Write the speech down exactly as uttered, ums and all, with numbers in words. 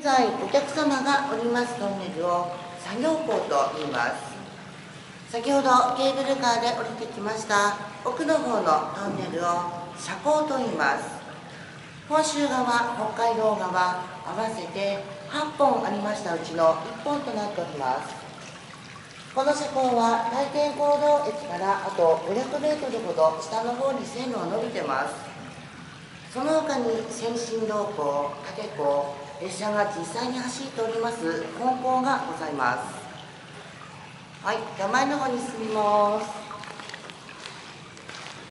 現在お客様がおりますトンネルを作業口と言います。先ほどケーブルカーで降りてきました奥の方のトンネルを車高と言います。本州側、北海道側合わせてはっぽんありましたうちのいっぽんとなっております。この車高は大天坑道駅からあとごひゃくメートルほど下の方に線路が伸びてます。その他に先進道港、竹港、列車が実際に走っております本港がございます。はい、じゃあ前の方に進みます。